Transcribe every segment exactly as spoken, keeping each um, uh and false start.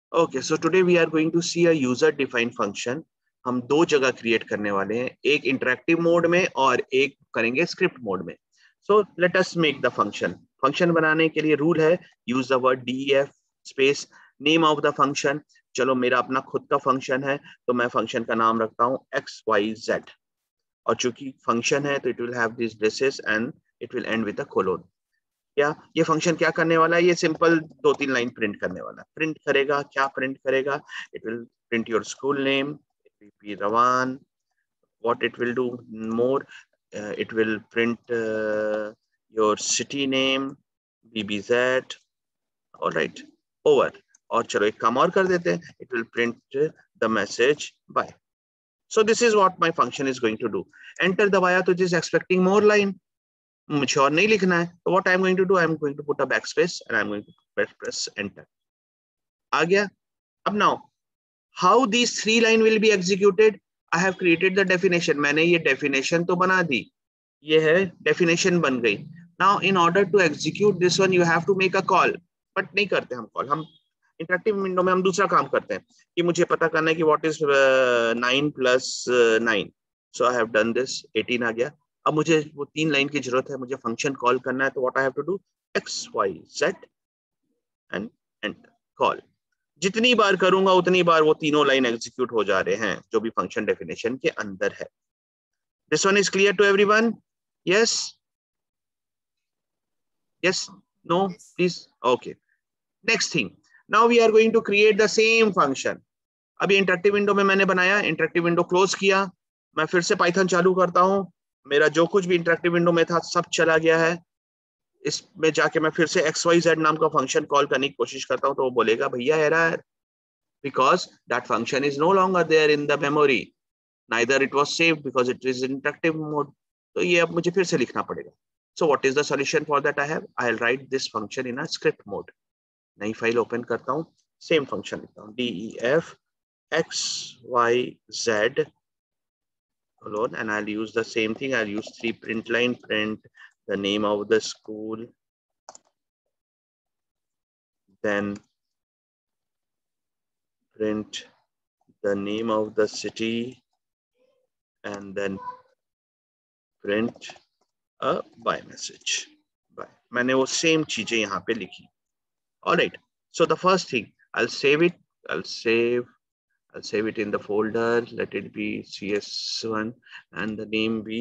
Okay, so today we are going to see a user defined function. हम दो जगह create करने वाले हैं, एक इंटरेक्टिव मोड में और एक करेंगे स्क्रिप्ट मोड में. So let us make the function. Function बनाने के लिए रूल है use the word DEF space name of the function. चलो मेरा अपना खुद का फंक्शन है तो मैं फंक्शन का नाम रखता हूँ एक्स वाई जेड. और चूंकि फंक्शन है तो it will have this braces and it will end with a colon. क्या ये फंक्शन क्या करने वाला है? ये सिंपल दो तीन लाइन प्रिंट करने वाला है. प्रिंट करेगा क्या? प्रिंट करेगा it will print your school name, it will be रवान. what it will do more, uh, it will print uh, your city name bbz. all right, over. और चलो एक काम और कर देते हैं, it will print the message bye. so this is what my function is going to do. enter दबाया तो it is expecting more line. मुझे और नहीं लिखना है तो what I am going to do, I am going to put a backspace and I am going to press, press enter. आ गया. अब now how these three line will be executed? I have created the definition. मैंने ये definition तो बना दी, ये है definition बन गई. now in order to execute this one you have to make a call. but नहीं करते हम call, हम इंटरेक्टिव विंडो में हम दूसरा काम करते हैं कि मुझे पता करना है कि what is nine plus nine. so I have done this, eighteen आ गया. अब मुझे वो तीन लाइन की जरूरत है, मुझे फंक्शन कॉल करना है तो what I have to do, x y z and enter call. जितनी बार करूंगा उतनी बार वो तीनों लाइन एग्जीक्यूट हो जा रहे हैं जो भी फंक्शन डेफिनेशन के अंदर है. This one is clear to everyone? Yes yes no please. Okay, next thing, now we are going to create the same function. अभी इंटरेक्टिव विंडो में मैंने बनाया, इंटरेक्टिव विंडो क्लोज किया, मैं फिर से पाइथन चालू करता हूं. मेरा जो कुछ भी इंटरेक्टिव विंडो में था सब चला गया है. इसमें जाके मैं फिर से एक्स वाई जेड नाम का फंक्शन कॉल करने की कोशिश करता हूं तो वो बोलेगा भैया error, because that function is no longer there in the memory, neither it was saved because it is in interactive mode. तो ये अब मुझे फिर से लिखना पड़ेगा. so what is the solution for that? I have I'll write this function in a script mode. नई file open करता हूँ, सेम फंक्शन लिखता हूँ def x y z colon and I'll use the same thing. I'll use three print line, print the name of the school, then print the name of the city and then print a bye message. Bye. मैंने वो same चीजें यहाँ पे लिखी. All right. So the first thing, I'll save it. I'll save. I'll save it in the folder. Let it be C S one and the name be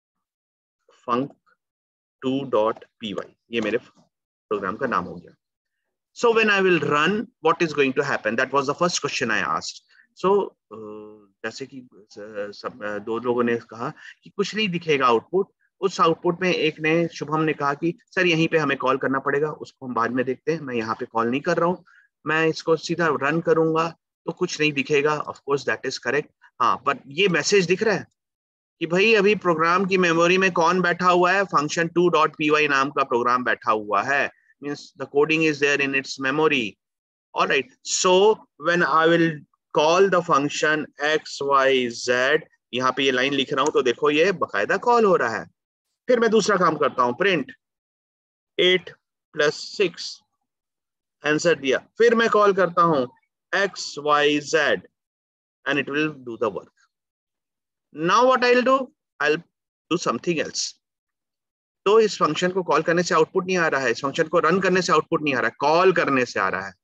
func two dot p y. ये मेरे program का नाम हो गया. So when I will run, what is going to happen? That was the first question I asked. So uh, जैसे कि uh, सब uh, दो लोगों ने कहा कि कुछ नहीं दिखेगा आउटपुट. उस आउटपुट में एक ने, शुभम ने कहा कि सर यहीं पे हमें कॉल करना पड़ेगा, उसको हम बाद में देखते हैं, मैं यहाँ पे कॉल नहीं कर रहा हूँ, मैं इसको सीधा रन करूंगा तो कुछ नहीं दिखेगा. Of course that is correct. हाँ, पर ये मैसेज दिख रहा है कि भाई अभी प्रोग्राम की मेमोरी में कौन बैठा हुआ है? Function two dot P Y नाम का प्रोग्राम बैठा हुआ है. means the coding is there in its memory. all right, so when I will call the function x y z, यहाँ पे ये लाइन लिख रहा हूं तो देखो ये बकायदा कॉल हो रहा है. फिर मैं दूसरा काम करता हूं, print eight plus six, answer दिया. फिर मैं कॉल करता हूं x y z and it will do the work. now what I'll do, I'll do something else. तो इस फंक्शन को कॉल करने से आउटपुट नहीं आ रहा है, इस फंक्शन को रन करने से आउटपुट नहीं आ रहा है, कॉल करने से आ रहा है.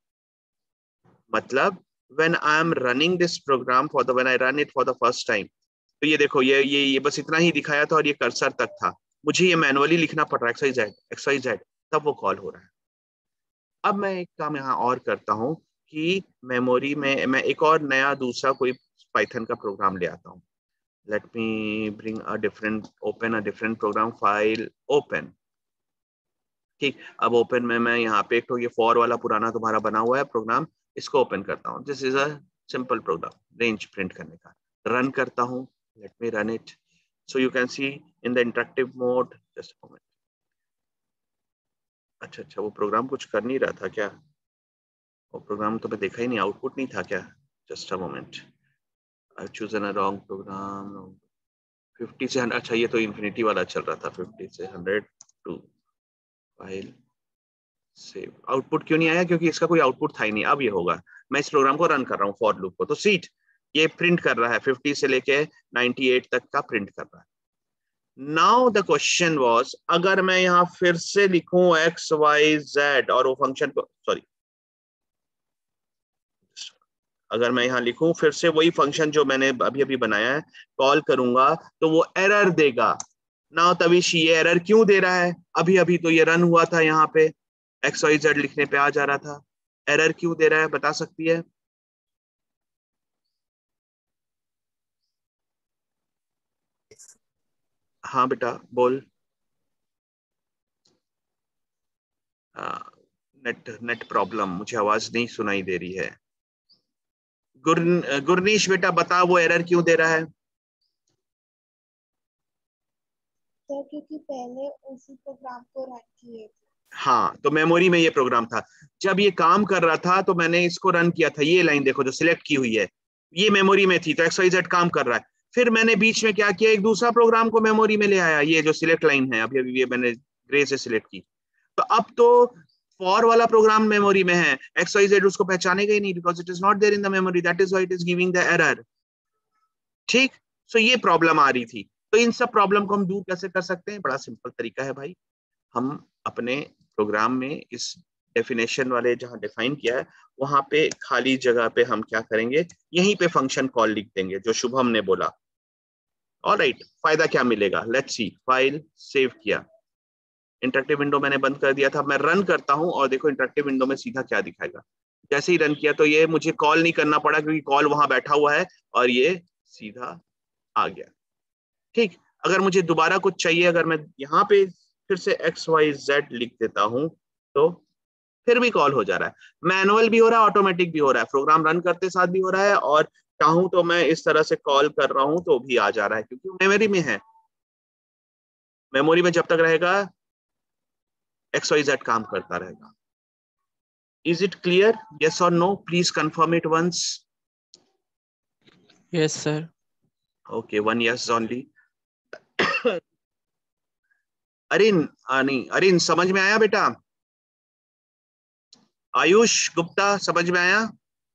मतलब when I am running this program for the when I run it for the first time, तो ये देखो ये ये ये बस इतना ही दिखाया था और ये कर्सर तक था. मुझे ये मैनुअली लिखना पड़ रहा है X Y Z X Y Z, तब वो कॉल हो रहा है. अब मैं एक काम यहाँ और करता हूँ कि मेमोरी में मैं एक और नया दूसरा कोई पाइथन का प्रोग्राम ले आता हूँ. Let me bring a different, open a different program file, open. ठीक, अब ओपन में मैं यहाँ पे एक तो ये फॉर वाला पुराना तुम्हारा बना हुआ है प्रोग्राम, इसको ओपन करता हूँ. This is a simple program, range print करने का. रन करता हूँ, let me run it. So you can see in the interactive mode. Just a moment. अच्छा अच्छा, वो प्रोग्राम कुछ कर नहीं रहा था क्या? वो प्रोग्राम तो मैं देखा ही नहीं, आउटपुट नहीं था क्या? Just a moment. I chosen a wrong program. Fifty से हंड्रेड, अच्छा ये तो इन्फिनिटी वाला चल रहा था. फिफ्टी से hundred two file save output क्यों नहीं आया? क्योंकि इसका कोई आउटपुट था ही नहीं। अब ये होगा, मैं इस प्रोग्राम को रन कर रहा हूँ फॉर लूप को, तो सीट ये प्रिंट कर रहा है फिफ्टी से लेके अट्ठानवे तक का प्रिंट कर रहा है। नाउ द क्वेश्चन वाज, अगर मैं यहां फिर से लिखूं एक्स वाई जेड और वो फंक्शन को, सॉरी, अगर मैं यहां लिखूं फिर से वही फंक्शन जो मैंने अभी अभी बनाया है, कॉल करूंगा तो वो एरर देगा। नाउ तविश ये एरर क्यों दे रहा है? अभी अभी तो ये रन हुआ था, यहाँ पे एक्स वाई जेड लिखने पे आ जा रहा था, एरर क्यों दे रहा है बता सकती है? हाँ बेटा बोल। नेट नेट प्रॉब्लम, मुझे आवाज नहीं सुनाई दे रही है। गुर गुरनीश बेटा बता वो एरर क्यों दे रहा है? सर क्योंकि पहले उसी प्रोग्राम को रन किए थे। हाँ, तो मेमोरी में ये प्रोग्राम था, जब ये काम कर रहा था तो मैंने इसको रन किया था। ये लाइन देखो जो सिलेक्ट की हुई है, ये मेमोरी में थी, तो एक्स वाई जेड काम कर रहा है। फिर मैंने बीच में क्या किया, एक दूसरा प्रोग्राम को मेमोरी में ले आया, ये जो सिलेक्ट लाइन है अभी अभी ये मैंने ग्रे से सिलेक्ट की। तो अब तो फॉर वाला प्रोग्राम मेमोरी में है, एक्स वाई जेड उसको पहचानेगा ही नहीं, because it is not there in the memory, that is why it is giving the error. ठीक, सो ये प्रॉब्लम आ रही थी। तो इन सब प्रॉब्लम को हम दूर कैसे कर सकते हैं? बड़ा सिंपल तरीका है भाई, हम अपने प्रोग्राम में इस डेफिनेशन वाले जहां डिफाइन किया है वहां पे खाली जगह पे हम क्या करेंगे, यहीं पे फंक्शन कॉल लिख देंगे जो शुभम ने बोला। ऑलराइट, फायदा क्या मिलेगा? लेट्स सी, फाइल सेव किया, इंटरेक्टिव विंडो मैंने बंद कर दिया था, मैं रन करता हूं और देखो इंटरेक्टिव विंडो में सीधा क्या दिखाएगा। जैसे ही रन किया तो ये मुझे कॉल नहीं करना पड़ा क्योंकि कॉल वहां बैठा हुआ है और ये सीधा आ गया। ठीक, अगर मुझे दोबारा कुछ चाहिए, अगर मैं यहाँ पे फिर से एक्स वाई जेड लिख देता हूं तो फिर भी कॉल हो जा रहा है। मैनुअल भी हो रहा है, ऑटोमेटिक भी हो रहा है, प्रोग्राम रन करते साथ भी हो रहा है, और चाहूं तो मैं इस तरह से कॉल कर रहा हूं तो भी आ जा रहा है क्योंकि मेमोरी में है। मेमोरी में जब तक रहेगा एक्स वाई जेड काम करता रहेगा। Is it clear? यस और no? Please confirm it once. Yes sir. Okay, one yes only. Arin, नहीं अरिन, समझ में आया बेटा? आयुष गुप्ता, समझ में आया?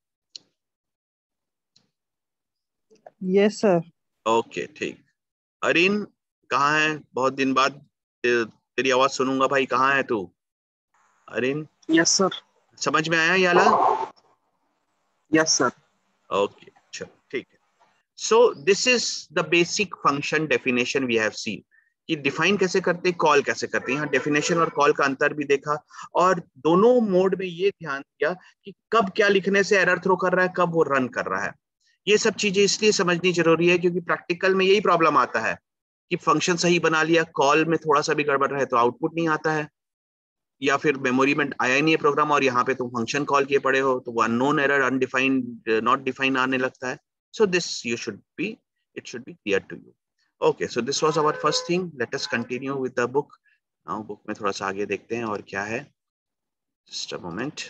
Yes sir. ओके ठीक। अरिन कहाँ है? बहुत दिन बाद ते, तेरी आवाज सुनूंगा भाई, कहाँ है तू? अरिन। Yes sir. समझ में आया याला? Yes sir. ओके चलो ठीक है। So this is the basic function definition we have seen, कि डिफाइन कैसे करते, कॉल कैसे करते हैं। यहाँ डेफिनेशन और कॉल का अंतर भी देखा, और दोनों मोड में ये ध्यान दिया कि कब क्या लिखने से एरर थ्रो कर रहा है, कब वो रन कर रहा है। ये सब चीजें इसलिए समझनी जरूरी है क्योंकि प्रैक्टिकल में यही प्रॉब्लम आता है कि फंक्शन सही बना लिया, कॉल में थोड़ा सा भी गड़बड़ रहे तो आउटपुट नहीं आता है, या फिर मेमोरी में आया ही नहीं है प्रोग्राम और यहाँ पे तुम फंक्शन कॉल किए पड़े हो तो वो unknown error, undefined, not defined आने लगता है। So this you should be, it should be clear to you. Okay, so this was our first thing. Let us continue with the book. Now book में थोड़ा सा आगे देखते हैं और क्या है. Just a moment.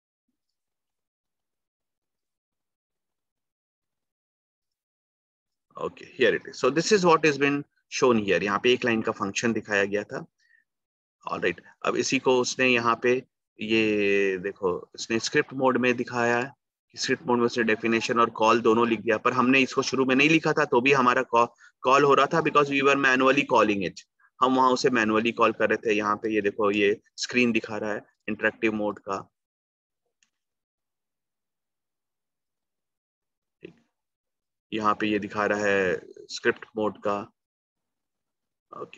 Okay, here it is. So this is what has been shown here. यहाँ पे एक लाइन का फंक्शन दिखाया गया था. All right. अब इसी को उसने यहाँ पे ये देखो इसने स्क्रिप्ट मोड में दिखाया है. स्क्रिप्ट मोड में से डेफिनेशन और कॉल दोनों लिख दिया, पर हमने इसको शुरू में नहीं लिखा था तो भी हमारा कॉल हो रहा था because we were manually calling it. हम वहां उसे मैनुअली कॉल कर रहे थे. यहाँ पे ये देखो ये स्क्रीन दिखा रहा है इंटरेक्टिव मोड का. ठीक, यहाँ पे ये दिखा रहा है स्क्रिप्ट मोड का. Okay,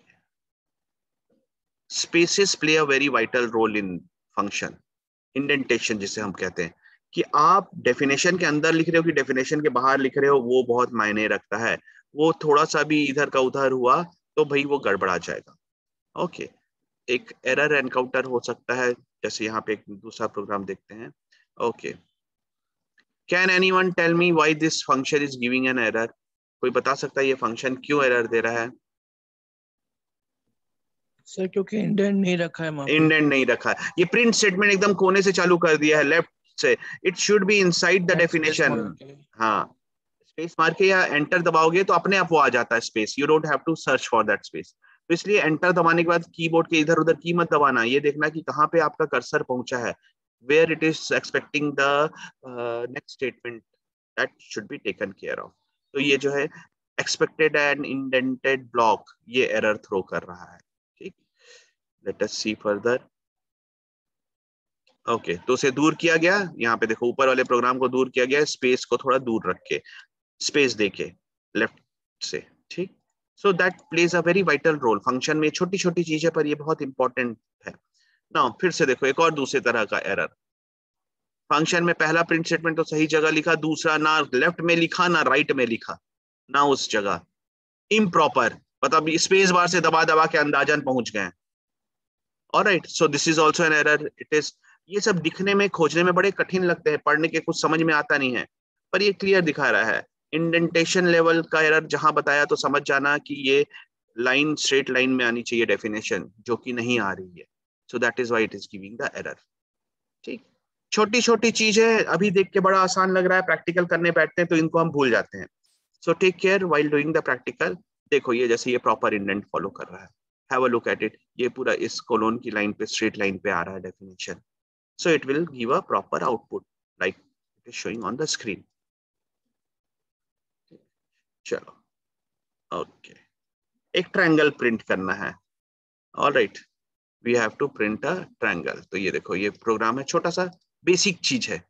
spaces play a very vital role in function. Indentation जिसे हम कहते हैं, कि आप डेफिनेशन के अंदर लिख रहे हो कि डेफिनेशन के बाहर लिख रहे हो, वो बहुत मायने रखता है. वो थोड़ा सा भी इधर का उधर हुआ तो भाई वो गड़बड़ा जाएगा. ओके, एक एरर एनकाउंटर हो सकता है, जैसे यहाँ पे एक दूसरा प्रोग्राम देखते हैं. Okay, can anyone tell me why this function is giving an error? कोई बता सकता है ये फंक्शन क्यों एरर दे रहा है? सर क्योंकि इंडेंट नहीं रखा है. इंडेंट नहीं रखा है. ये प्रिंट स्टेटमेंट एकदम कोने से चालू कर दिया है, लेफ्ट से. It should be inside the definition. हाँ, स्पेस मार के या एंटर दबाओगे तो अपने आप वो आ जाता है space. You don't have to search for that space. तो इसलिए एंटर दबाने के बाद कीबोर्ड के इधर उधर की मत दबाना, ये देखना कि कहाँ पे आपका कर्सर पहुंचा है, where it is expecting the next statement, that should be taken care of. तो ये जो है एक्सपेक्टेड एंड इंडेंटेड ब्लॉक, ये एरर थ्रो कर रहा है। ठीक, let us see further. Okay, तो उसे दूर किया गया, यहाँ पे देखो ऊपर वाले प्रोग्राम को दूर किया गया, स्पेस को थोड़ा दूर रख के, स्पेस देके लेफ्ट से। ठीक, so that plays a very vital role. Function में छोटी छोटी चीज है पर ये बहुत इंपॉर्टेंट है ना। फिर से देखो एक और दूसरे तरह का एरर, फंक्शन में पहला प्रिंट स्टेटमेंट तो सही जगह लिखा, दूसरा ना लेफ्ट में लिखा ना राइट में लिखा, ना उस जगह, इम्प्रॉपर, मतलब स्पेस बार से दबा दबा के अंदाजन पहुंच गए। Alright, so this is also an error. It is, ये सब दिखने में खोजने में बड़े कठिन लगते हैं, पढ़ने के कुछ समझ में आता नहीं है, पर ये क्लियर दिखा रहा है। इंडेंटेशन लेवल का एरर जहां बताया तो समझ जाना कि ये लाइन स्ट्रेट लाइन में आनी चाहिए डेफिनेशन, जो कि नहीं आ रही है, so that is why it is giving the error. ठीक, छोटी छोटी चीजें अभी देख के बड़ा आसान लग रहा है, प्रैक्टिकल करने बैठते हैं तो इनको हम भूल जाते हैं। So take care while doing the practical. देखो ये जैसे ये प्रॉपर इंडेंट फॉलो कर रहा है, have a look at it, ये पूरा इस कोलोन की लाइन पे स्ट्रेट लाइन पे आ रहा है definition, so it will give a proper output like it is showing on the screen. चलो ओके, एक ट्रायंगल प्रिंट करना है। Alright, we have to print a triangle. तो ये देखो ये प्रोग्राम है, छोटा सा बेसिक चीज है।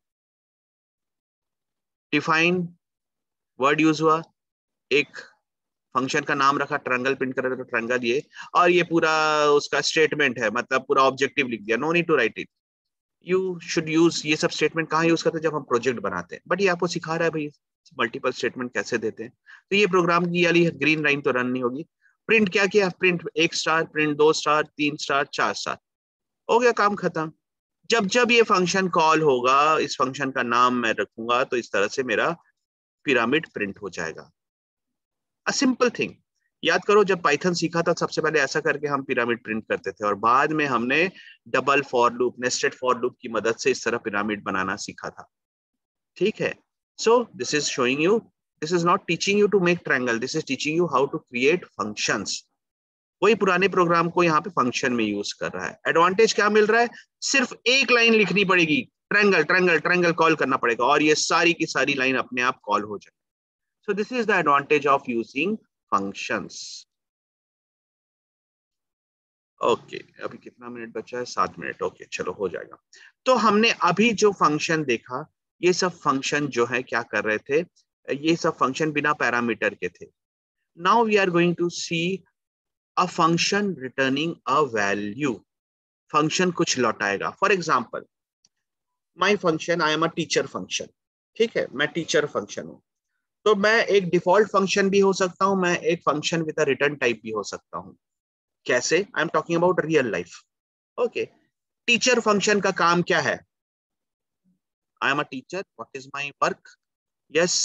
डिफाइन वर्ड यूज हुआ, एक फंक्शन का नाम रखा, ट्रायंगल प्रिंट कर रहे तो ट्रायंगल ये, और ये पूरा उसका स्टेटमेंट है, मतलब पूरा ऑब्जेक्टिव लिख दिया, no need to write it. You should use ये सब स्टेटमेंट कहाँ यूज करते हैं, जब हम प्रोजेक्ट बनाते हैं, बट ये आपको सिखा रहा है भाई मल्टीपल स्टेटमेंट कैसे देते हैं। तो ये प्रोग्राम की वाली ग्रीन लाइन तो रन नहीं होगी। प्रिंट क्या किया, प्रिंट एक स्टार, प्रिंट दो स्टार, तीन स्टार, चार स्टार, हो गया काम खत्म। जब जब ये फंक्शन कॉल होगा, इस फंक्शन का नाम मैं रखूंगा, तो इस तरह से मेरा पिरामिड प्रिंट हो जाएगा। अ सिंपल थिंग, याद करो जब पाइथन सीखा था सबसे पहले ऐसा करके हम पिरामिड प्रिंट करते थे, और बाद में हमने double for loop, nested for loop की मदद से इस तरह पिरामिड बनाना सीखा था। ठीक है, so this is showing you, this is not teaching you to make triangle, this is teaching you how to create functions. वही पुराने प्रोग्राम को यहाँ पे फंक्शन में यूज कर रहा है। एडवांटेज क्या मिल रहा है, सिर्फ एक लाइन लिखनी पड़ेगी, ट्रायंगल ट्रायंगल ट्रायंगल कॉल करना पड़ेगा, और ये सारी की सारी लाइन अपने आप कॉल हो जाए। So this is the advantage of using functions. Okay okay, अभी कितना मिनट बचा है, सात मिनट। ओके okay, चलो हो जाएगा। तो हमने अभी जो फंक्शन देखा, ये सब फंक्शन जो है क्या कर रहे थे, ये सब फंक्शन बिना पैरामीटर के थे। Now we are going to see a function returning a value. Function कुछ लौटाएगा। For example my function, I am a teacher function. ठीक है, मैं टीचर फंक्शन हूं, तो मैं एक डिफॉल्ट फंक्शन भी हो सकता हूं, मैं एक function with a return type भी हो सकता हूं। कैसे, I am talking about real life. Okay, teacher function का काम क्या है, I am a teacher, what is my work, yes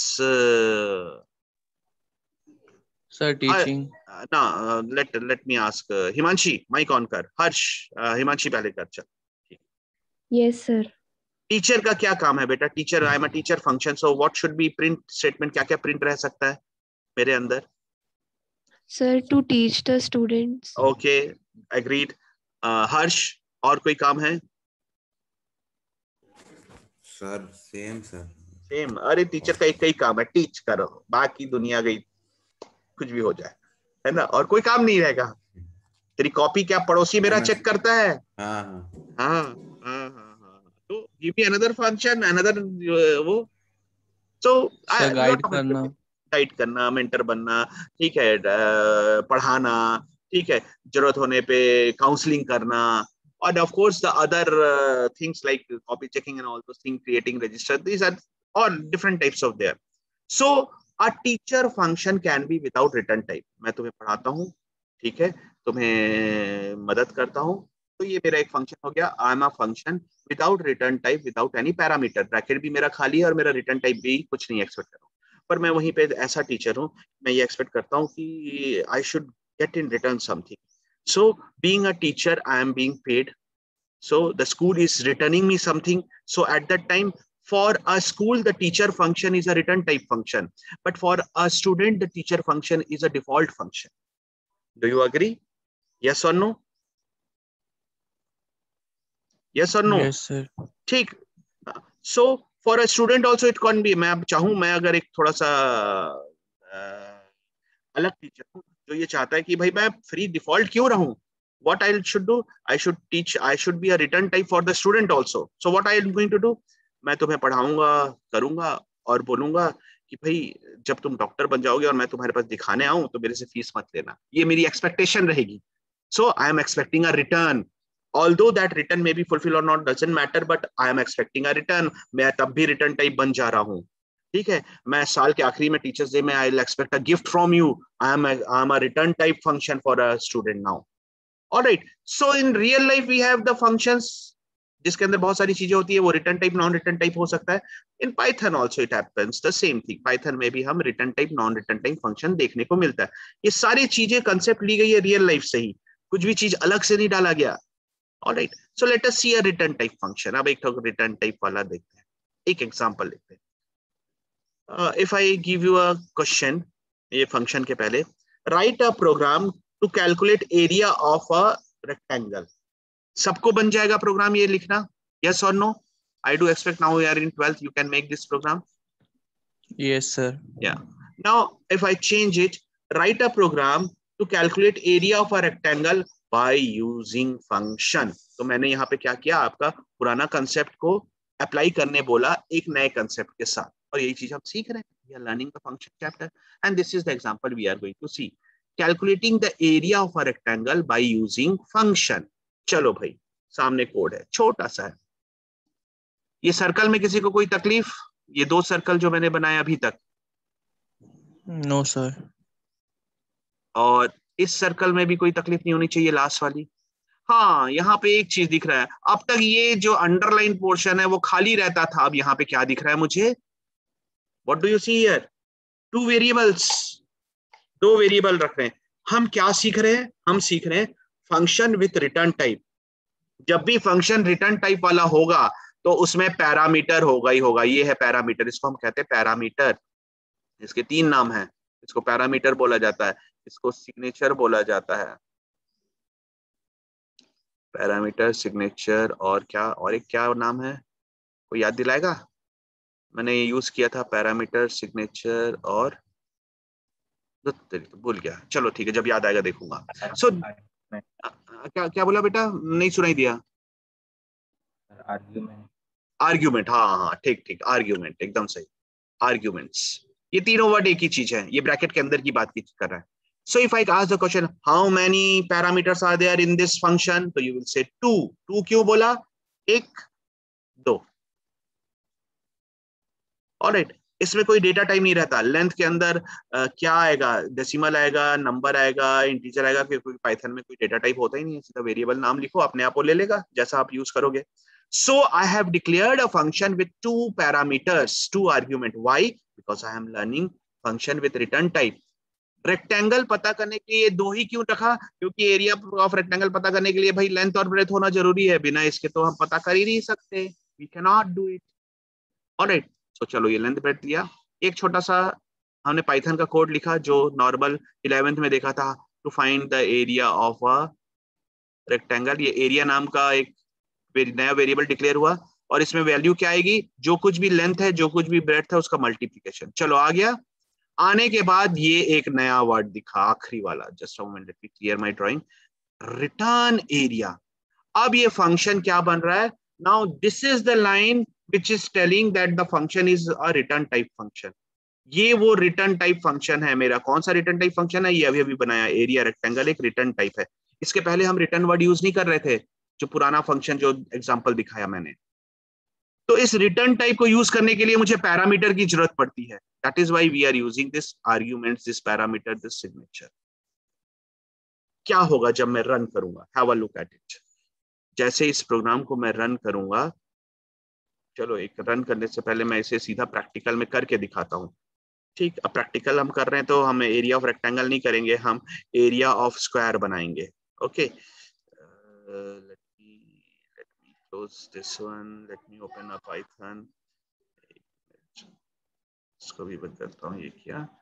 sir teaching. ना, let let me ask Himanshi, mic on कर, हर्ष, हिमांशी पहले कर, चल। Yes sir. टीचर का क्या काम है बेटा, teacher, I am a teacher function, so what should be print statement, क्या क्या प्रिंट रह सकता है मेरे अंदर। Sir to teach the students. Okay, agreed. Harsh, और कोई काम है। Sir same sir. सेम, अरे टीचर का एक ही काम है, टीच करो, बाकी दुनिया गई कुछ भी हो जाए, है ना, और कोई काम नहीं रहेगा। तेरी कॉपी क्या पड़ोसी मेरा चेक करता है। हाँ हाँ हाँ हाँ हाँ, तो give me another function, another वो, सो सर गाइड करना, गाइड करना, मेंटर बनना, ठीक है, पढ़ाना, ठीक है, जरूरत होने पे काउंसलिंग करना, and of course the other uh, things like copy checking and all those things, creating register, these are all different types of there. So a teacher function can be without return type. मैं तुम्हें पढ़ाता हूँ, ठीक है, तुम्हें मदद करता हूँ, तो ये मेरा एक फंक्शन हो गया। I am a function without return type, without any parameter, bracket भी मेरा खाली है और मेरा रिटर्न टाइप भी कुछ नहीं एक्सपेक्ट कर रहा हूँ, पर मैं वहीं पे ऐसा टीचर हूँ, मैं ये एक्सपेक्ट करता हूँ कि I should get in return something. So being a teacher, I am being paid. So the school is returning me something. So at that time, for a school, the teacher function is a return type function. But for a student, the teacher function is a default function. Do you agree? Yes और no, yes और no? Yes, sir. ठीक. So for a student also it can be, मैं अब चाहूं, मैं अगर एक थोड़ा सा uh, अलग टीचर हूं जो ये चाहता है कि भाई मैं फ्री डिफॉल्ट क्यों रहूं, what I should do, I should teach, I should be a return type for the student also. So what I am going to do, मैं तुम्हें पढ़ाऊंगा, करूंगा और बोलूंगा कि भाई जब तुम डॉक्टर बन जाओगे और मैं तुम्हारे पास दिखाने आऊं तो मेरे से फीस मत लेना, ये मेरी एक्सपेक्टेशन रहेगी. So I am expecting a return. Although that return may be fulfilled or not doesn't matter, but I am expecting a return. मैं तब भी रिटर्न टाइप बन जा रहा हूँ. ठीक है, मैं साल के आखिरी में टीचर्स डे में I will expect a gift from you. I am I am a return type function for a student now. Alright, so in real life we have the functions जिसके अंदर बहुत सारी चीजें होती है, वो return type non return type हो सकता है. In Python also it happens the same thing. Python में भी हम return type non return type function देखने को मिलता है. ये सारी चीजें कंसेप्ट ली गई है रियल लाइफ से ही, कुछ भी चीज अलग से नहीं डाला गया. Alright, so let us see a return type function. अब एक रिटर्न टाइप वाला देखते हैं, एक एग्जांपल देखते हैं. If I give you a question, ये फंक्शन के पहले write a program to calculate area of a rectangle. सबको बन जाएगा प्रोग्राम ये लिखना? यस और no? I do expect now we are in twelfth, you can make this program. Yes, sir. Yeah. Now if I change it, write a program to calculate area of a rectangle by using function. तो मैंने यहाँ पे क्या किया, आपका पुराना concept को apply करने बोला एक नए कंसेप्ट के साथ, और यही चीज हम सीख रहे हैं. We are learning the function chapter and this is the example we are going to see. Calculating the area of a rectangle by using function. चलो भाई, सामने कोड है, छोटा सा है. ये सर्कल में किसी को कोई तकलीफ? ये दो सर्कल जो मैंने बनाया अभी तक, No, sir. और इस सर्कल में भी कोई तकलीफ नहीं होनी चाहिए, लास्ट वाली. हाँ, यहाँ पे एक चीज दिख रहा है. अब तक ये जो अंडरलाइन पोर्शन है वो खाली रहता था, अब यहाँ पे क्या दिख रहा है मुझे? What do you see here? Two variables, दो वेरिएबल रख रहे हैं. हम क्या सीख रहे हैं? हम सीख रहे हैं फंक्शन विथ रिटर्न टाइप. जब भी फंक्शन रिटर्न टाइप वाला होगा तो उसमें पैरामीटर होगा ही होगा. ये है पैरामीटर, इसको हम कहते हैं पैरामीटर. इसके तीन नाम हैं. इसको पैरामीटर बोला जाता है, इसको सिग्नेचर बोला जाता है. पैरामीटर, सिग्नेचर, और क्या, और एक क्या नाम है, कोई याद दिलाएगा? मैंने ये यूज किया था, पैरामीटर, सिग्नेचर, और भूल गया. चलो ठीक है, जब याद आएगा देखूंगा. सो so, क्या क्या बोला बेटा? नहीं सुनाई दिया. आर्ग्यूमेंट. आर्ग्यूमेंट, हाँ हाँ ठीक ठीक, आर्ग्यूमेंट एकदम सही. आर्ग्यूमेंट्स, ये तीनों वर्ड एक ही चीज है, ये ब्रैकेट के अंदर की बात की कर रहा है. So if I ask the question, how many parameters are there in this function? So you will say two. Two क्यों बोला? एक, दो. Alright, इसमें कोई डेटा टाइप नहीं रहता. लेंथ के अंदर uh, क्या आएगा? डेसिमल आएगा, नंबर आएगा, इंटीजर आएगा. फिर कोई पाइथन में कोई डेटा टाइप होता ही नहीं है, सीधा वेरिएबल नाम लिखो, अपने आप वो ले लेगा जैसा आप यूज करोगे. So I have declared a function with two parameters, two argument. Why? Because I am learning function with return type. Rectangle पता करने के लिए दो ही क्यों रखा? क्योंकि एरिया ऑफ रेक्टेंगल पता करने के लिए भाई लेंथ और ब्रेथ होना जरूरी है, बिना इसके तो हम पता कर ही नहीं सकते. We can not do it. Alright, so चलो ये लेंथ ब्रेथ लिया. एक छोटा सा हमने पाइथन का कोड लिखा जो नॉर्मल इलेवेंथ में देखा था, to find the area of a rectangle. ये एरिया नाम का एक नया वेरिएबल डिक्लेयर हुआ, और इसमें वैल्यू क्या आएगी? जो कुछ भी लेंथ है, जो कुछ भी ब्रेथ है, उसका मल्टीप्लीकेशन. चलो आ गया. आने के बाद ये एक नया वर्ड दिखा, आखिरी वाला. Just a moment, let me clear my drawing. Return area. अब ये फंक्शन क्या बन रहा है? Now this is the line which is telling that the function is a return type function. ये वो रिटर्न टाइप फंक्शन है मेरा. कौन सा रिटर्न टाइप फंक्शन है? ये अभी अभी बनाया एरिया रेक्टेंगल, एक रिटर्न टाइप है. इसके पहले हम रिटर्न वर्ड यूज नहीं कर रहे थे, जो पुराना फंक्शन जो एग्जांपल दिखाया मैंने. तो इस रिटर्न टाइप को यूज करने के लिए मुझे पैरामीटर की जरूरत पड़ती है. That is why we are using this arguments, this parameter, this signature. क्या होगा जब मैं रन करूंगा? Have a look at it. जैसे इस प्रोग्राम को मैं रन करूंगा, चलो एक रन करने से पहले मैं इसे सीधा प्रैक्टिकल में करके दिखाता हूं. ठीक, अब प्रैक्टिकल हम कर रहे हैं तो हम एरिया ऑफ रेक्टेंगल नहीं करेंगे, हम एरिया ऑफ स्क्वायर बनाएंगे. Okay, close this one, let me open a Python. इसको भी बंद करता हूँ. ये क्या?